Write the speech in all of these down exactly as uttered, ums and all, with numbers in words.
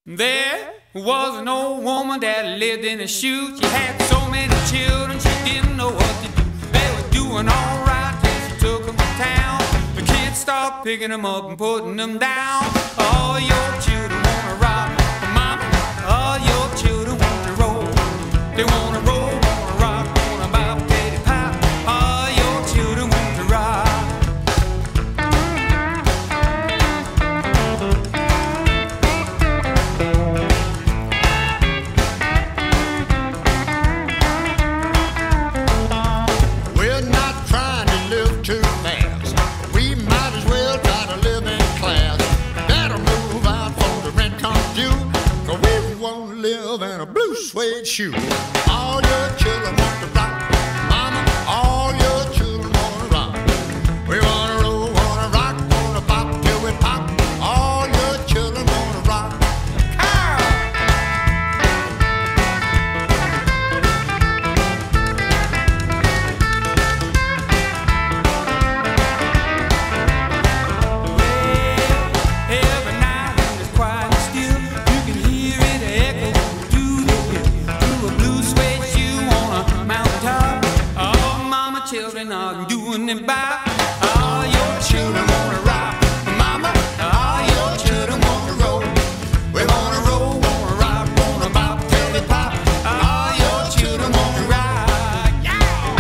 There was an old woman that lived in a chute. She had so many children, she didn't know what to do. They were doing all right till she took them to town. The kids stopped picking them up and putting them down. All your children wanna rock, mama. All your children wanna roll. They wanna roll, wanna rock, wanna bop, teddy pop. All your children want to rock. In a blue suede shoe. All your children want to rock, mama. All your children want to rock. We wanna roll, wanna rock, wanna pop till we pop. All your children want to rock. Every night when it's quiet and still, you can hear it echo through the hill, through a blue suede shoe on a mountaintop. All mama children are doing it by. All your children wanna rock, mama. All your children wanna roll. We wanna roll, wanna rock, wanna bop till we pop. All your children wanna rock, yeah.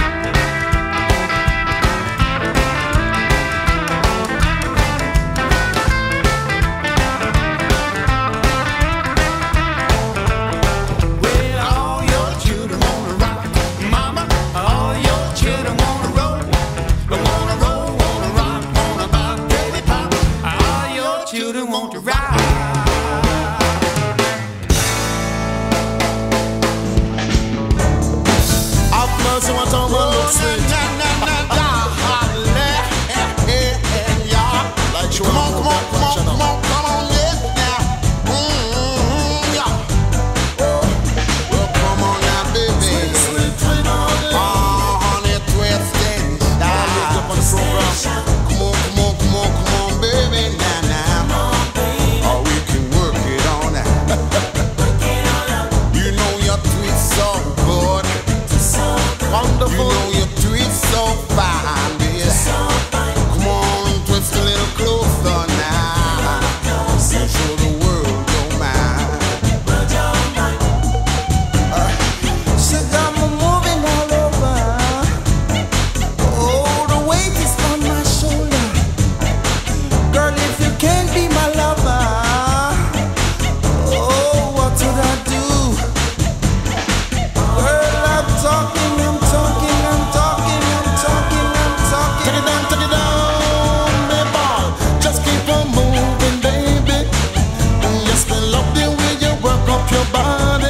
Well, all your children wanna rock, mama. All your children wanna roll. We wanna roll, wanna rock, wanna bop, baby pop. All your children want to rock. I'll flow so much on one look sweet. Come on, come on, come on, come on, come on, yes, now. Mm-hmm, yeah. Well, come on now, baby. Oh, honey, twist and style. Come on, come on, come on, come on, baby, now, now. Oh, we can work it on now. You know your twist so good. Wonderful. You know your twist so fine, baby. Come on, twist a little closer now. You show the world your mind. She got me moving all over. Oh, the weight is on my shoulder. Girl, if you can't be my lover, oh, what would I do? Girl, I'm talking, I'm talking, I'm talking, I'm talking, I'm talking. Take it down, take it down, me ball. Just keep on moving, baby. Yes, I love the way you work up your body.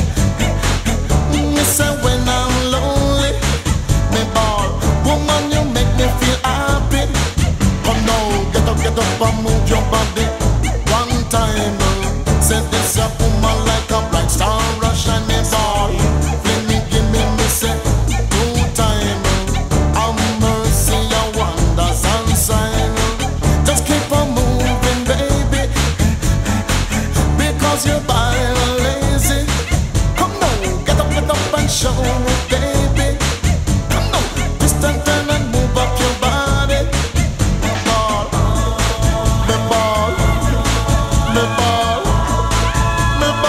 You say when I'm lonely, me ball. Woman, you make me feel happy. Come now, get up, get up and move your body. One time, set this up, woman, like a bright star rush and me ball. Let me give me me say two time. Have mercy, your wonders and sign. Just keep on moving, baby, because you're body lazy. Come on, get up, get up and show me, baby. Come on, twist and turn and move up your body. Me ball, me ball, me ball, me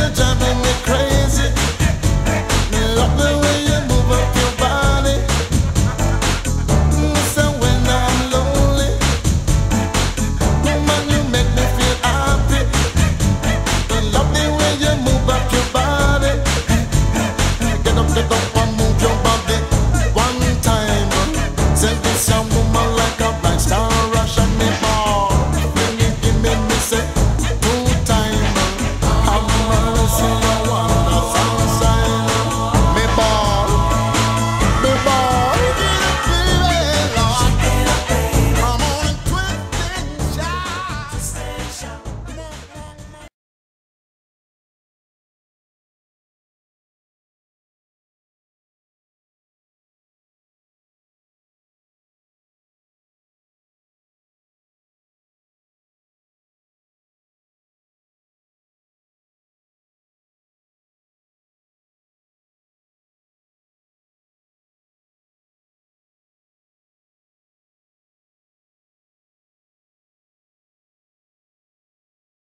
driving me crazy. Me love the way